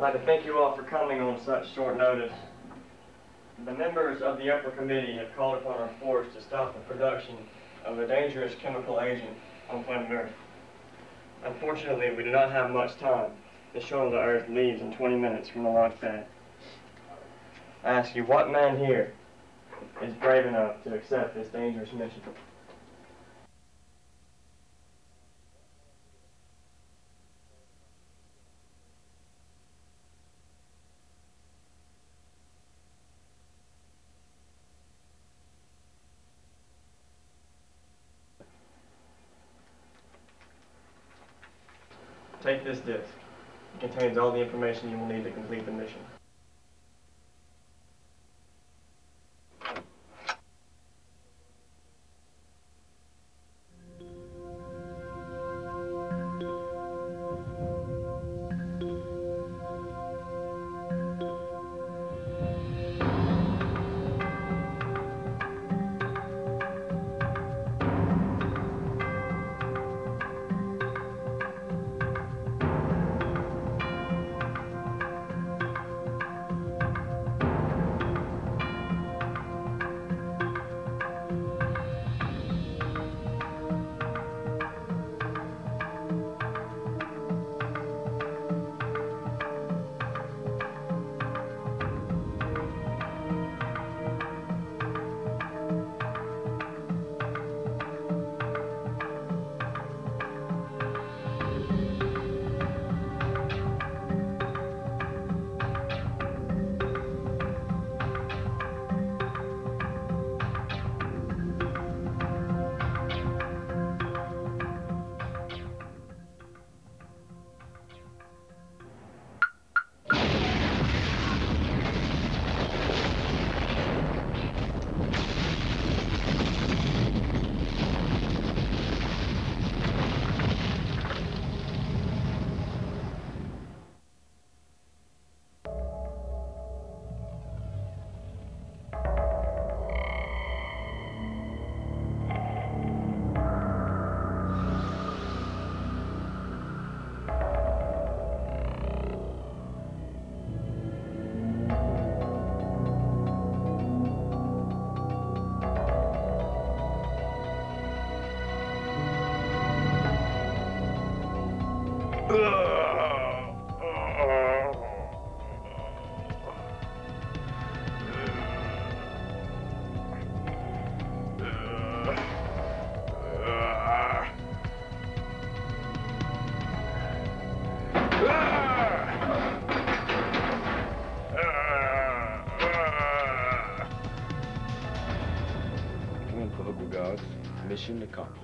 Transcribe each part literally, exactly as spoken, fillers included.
I'd like to thank you all for coming on such short notice. The members of the upper committee have called upon our force to stop the production of a dangerous chemical agent on planet Earth. Unfortunately, we do not have much time. The shuttle to Earth leaves in twenty minutes from the launch pad. I ask you, what man here is brave enough to accept this dangerous mission? Take this disc. It contains all the information you will need to complete the mission. Mission accomplished.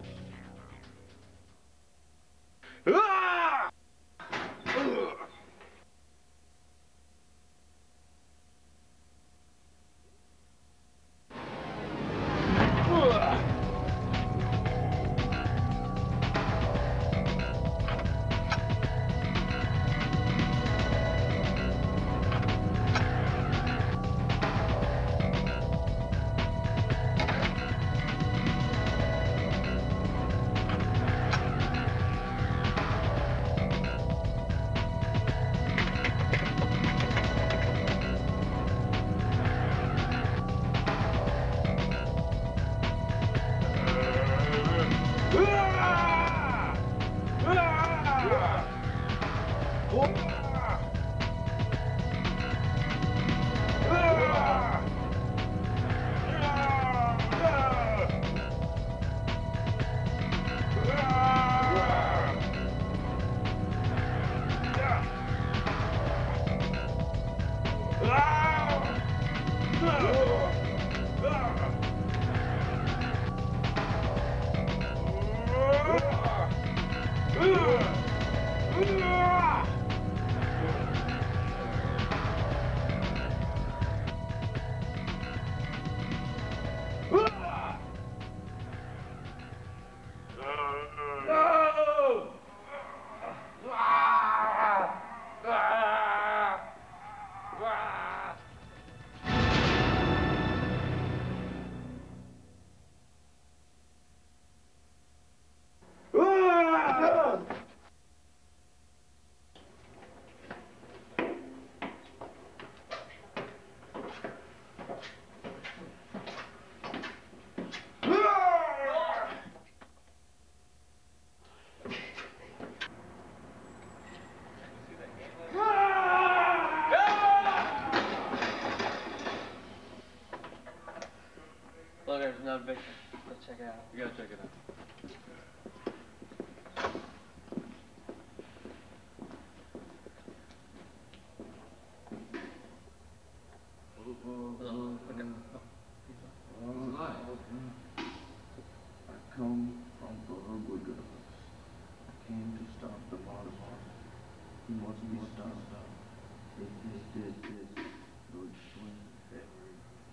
aim to stop the monster. He must be stopped. It is this is Lord Swing Henry.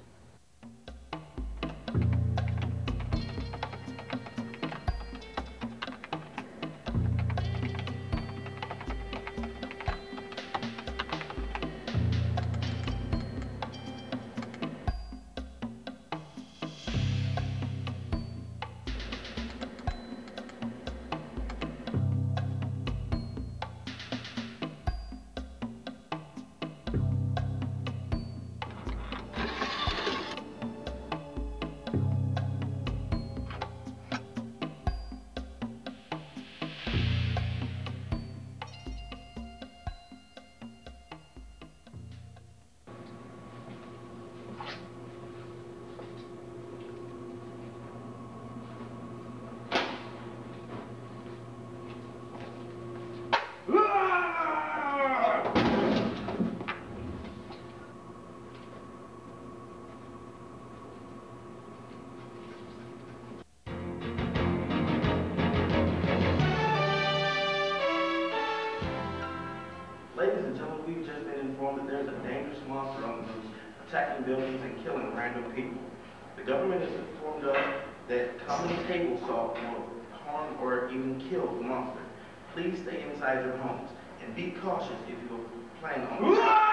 Ladies and gentlemen, we've just been informed that there's a dangerous monster on the loose, attacking buildings and killing random people. The government has informed us that common table salt will harm or even kill the monster. Please stay inside your homes and be cautious if you are planning on...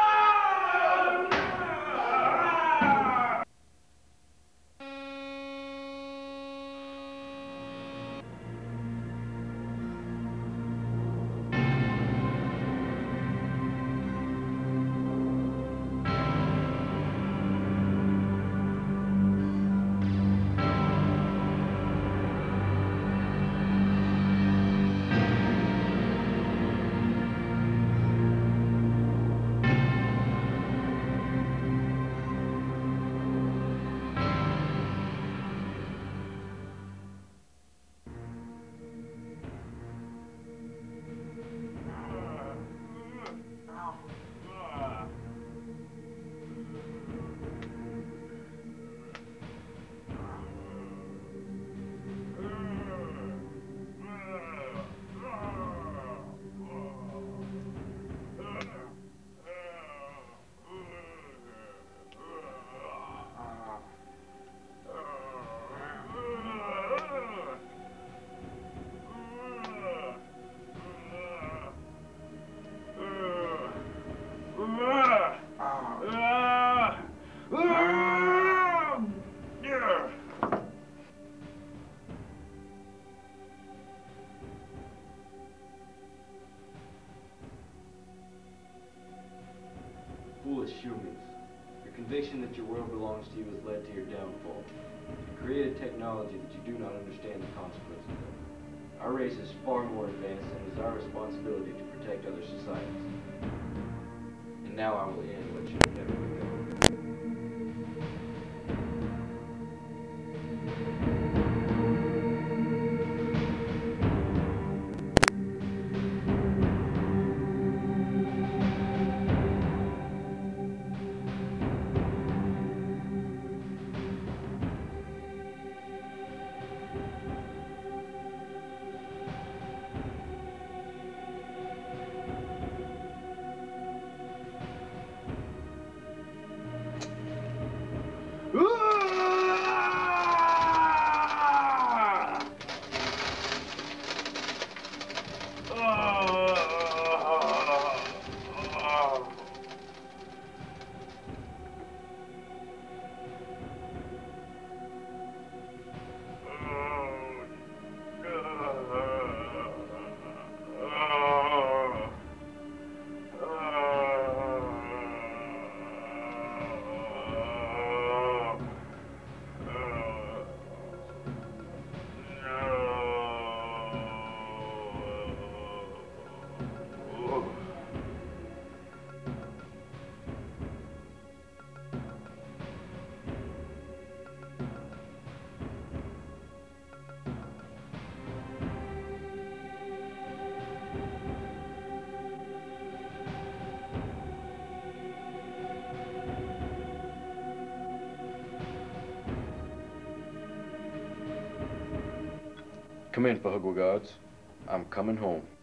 Foolish humans. Your conviction that your world belongs to you has led to your downfall. You created technology that you do not understand the consequences of. Our race is far more advanced, and it is our responsibility to protect other societies. And now I will end what should have never begun. Come in, Fuggle Gods. I'm coming home.